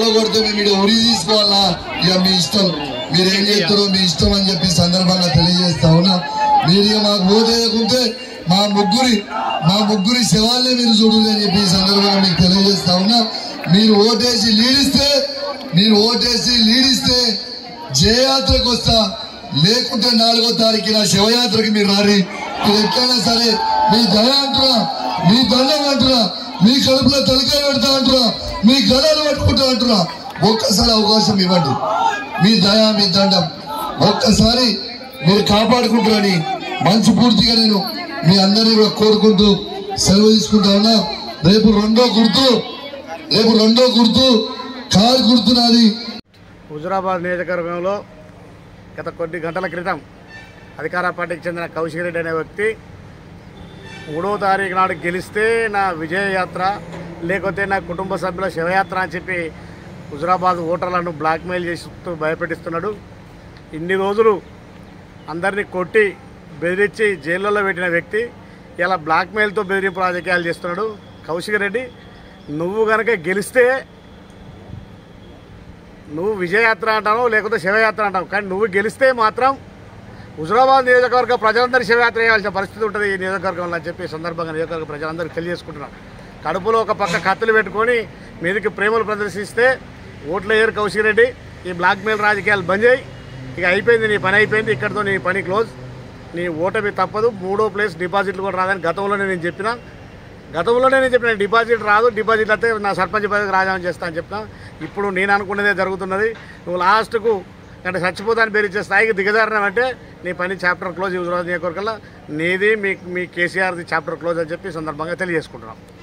కొడితే మేము ఉరి తీసుకోవాలా ఇక మీ ఇష్టం, మీరేం చేస్తారో మీ ఇష్టం అని చెప్పి సందర్భంగా తెలియజేస్తా ఉన్నా. మీరు ఇక మాకు ఓటేయకుంటే మా ముగ్గురి శవాలే మీరు చూడాలి అని చెప్పి ఈ సందర్భంగా మీకు తెలియజేస్తా ఉన్నా. మీరు ఓటేసి లీడిస్తే జయయాత్రకు వస్తా, లేకుంటే 4వ తారీఖున శివయాత్రకి మీరు రారి. మీరు ఎట్లయినా సరే మీ దయ అంటున్నా, మీ దండం అంటున్నా, మీ కడుపులో తలకాయ పెడతా అంటున్నా, మీ గడాలు పట్టుకుంటా అంటున్నా. ఒక్కసారి అవకాశం ఇవ్వండి, మీ దయ మీ దండం ఒక్కసారి మీరు కాపాడుకుంటారని మంచి పూర్తిగా నేను మీ అందరినీ కూడా కోరుకుంటూ సెలవు తీసుకుంటా ఉన్నా. రేపు రెండో గుర్తు కారు గుర్తున్నది. హుజురాబాద్ నియోజకవర్గంలో గత కొద్ది గంటల క్రితం అధికార పార్టీకి చెందిన కౌశిక్ రెడ్డి అనే వ్యక్తి 3వ తారీఖు నాడు గెలిస్తే నా విజయయాత్ర లేకపోతే నా కుటుంబ సభ్యుల శివయాత్ర అని చెప్పి హుజురాబాద్ ఓటర్లను బ్లాక్మెయిల్ చేస్తూ భయపెట్టిస్తున్నాడు. ఇన్ని రోజులు అందరినీ కొట్టి బెదిరించి జైళ్ళలో పెట్టిన వ్యక్తి ఇలా బ్లాక్మెయిల్తో బెదిరింపు రాజకీయాలు చేస్తున్నాడు. కౌశిక్ రెడ్డి, నువ్వు కనుక గెలిస్తే నువ్వు విజయయాత్ర అంటావు లేకపోతే శివయాత్ర అంటావు, కానీ నువ్వు గెలిస్తే మాత్రం హుజురాబాద్ నియోజకవర్గ ప్రజలందరూ శివయాత్ర చేయాల్సిన పరిస్థితి ఉంటుంది ఈ నియోజకవర్గంలో అని చెప్పి సందర్భంగా నియోజకవర్గ ప్రజలందరూ తెలియజేసుకుంటున్నారు. కడుపులో ఒక పక్క కత్తులు పెట్టుకొని మీదకి ప్రేమలు ప్రదర్శిస్తే ఓట్లు వేయరు కౌశిక్ రెడ్డి. ఈ బ్లాక్మెయిల్ రాజకీయాలు బంద్ చేయి, ఇక అయిపోయింది, నీ పని అయిపోయింది, ఇక్కడితో నీ పని క్లోజ్, నీ ఓటమి తప్పదు. 3వ ప్లేస్ డిపాజిట్లు కూడా రాదని గతంలోనే నేను చెప్పిన డిపాజిట్ రాదు, డిపాజిట్ అయితే నా సర్పంచ్ పదవికి రాజామని చేస్తా అని చెప్తా. ఇప్పుడు నేను అనుకున్నదే జరుగుతున్నది. నువ్వు లాస్ట్కు అంటే చచ్చిపోతాను బెదిరించే స్థాయికి దిగజారినామంటే నీ పని చాప్టర్ క్లోజ్. హుజురాబాద్ నియోజకవర్గంలో నీది మీ కేసీఆర్ది చాప్టర్ క్లోజ్ అని చెప్పి సందర్భంగా తెలియజేసుకుంటున్నాం.